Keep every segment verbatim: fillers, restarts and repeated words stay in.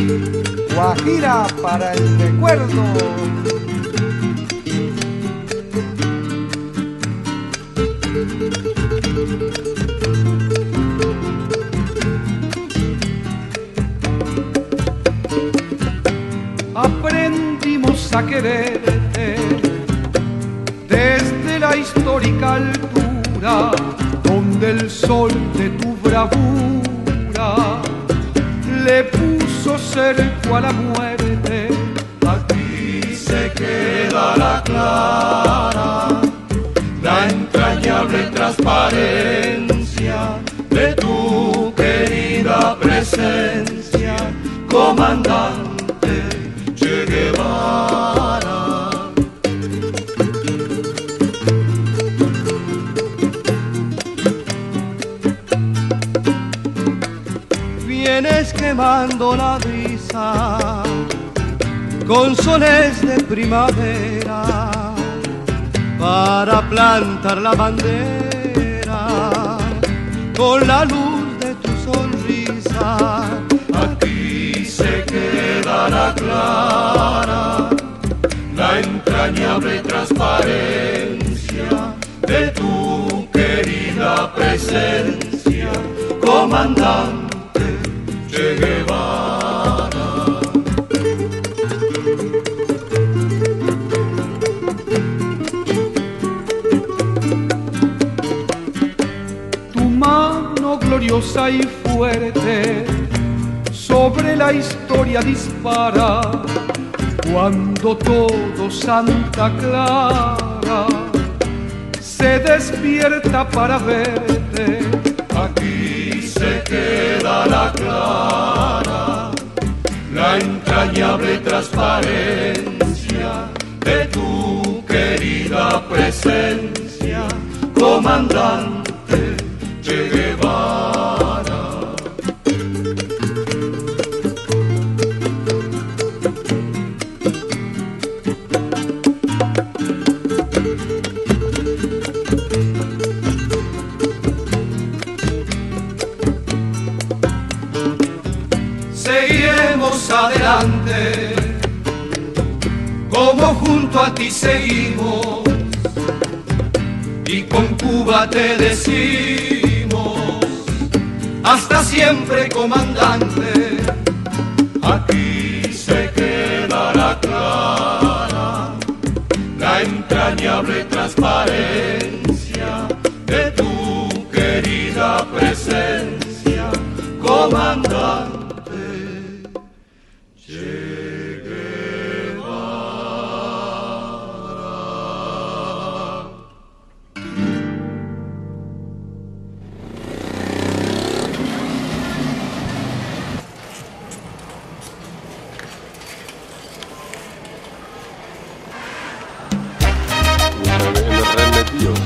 Guajira para el recuerdo. Aprendimos a quererte desde la histórica altura, donde el sol de tu bravura le puso cerco a la muerte. Aquí se queda la clara, la entrañable transparencia de tu querida presencia, comandante Che Guevara. Vienes quemando la brisa con soles de primavera para plantar la bandera con la luz de tu sonrisa. Aquí se queda la clara, la entrañable transparencia de tu querida presencia, comandante Che Guevara. Tu mano gloriosa y fuerte sobre la historia dispara, cuando todo Santa Clara se despierta para verte. Aquí se queda la clara, la entrañable transparencia de tu querida presencia, comandante Che Guevara. Seguiremos adelante, como junto a ti seguimos, y con Cuba te decimos, hasta siempre, comandante. Aquí se queda la clara, la entrañable transparencia de tu querida presencia, comandante Che Guevara. En los Remedios.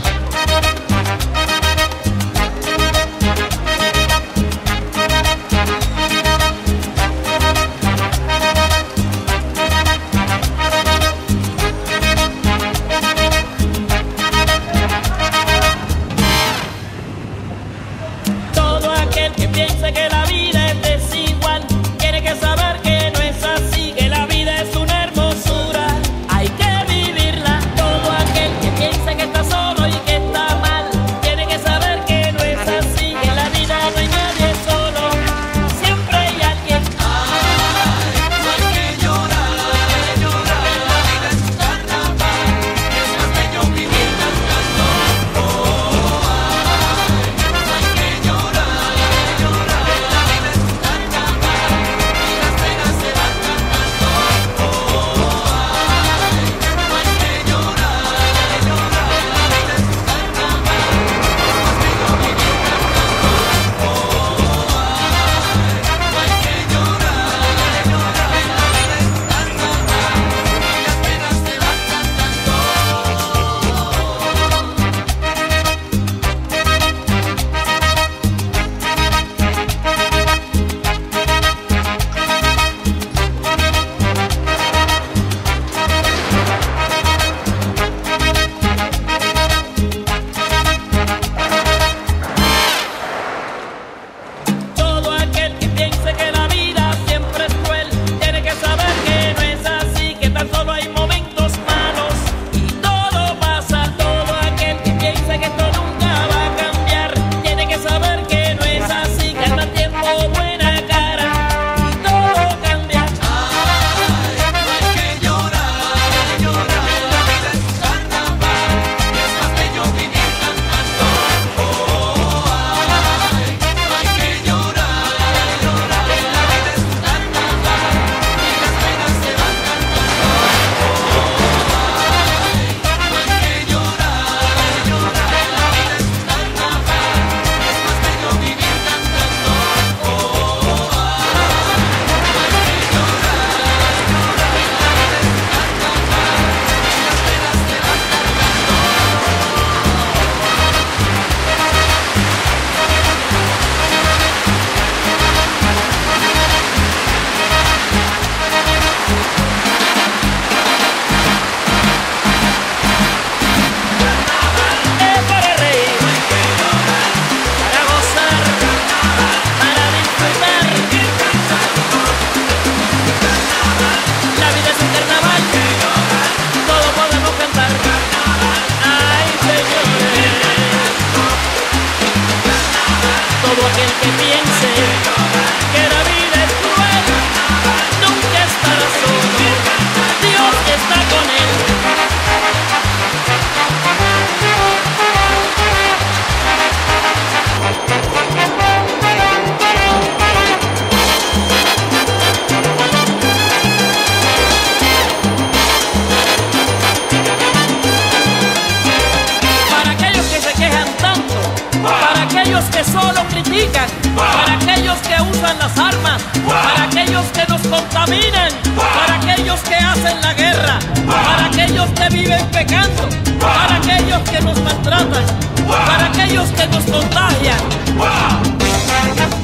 para aquellos que nos maltratan, para aquellos que nos contagian.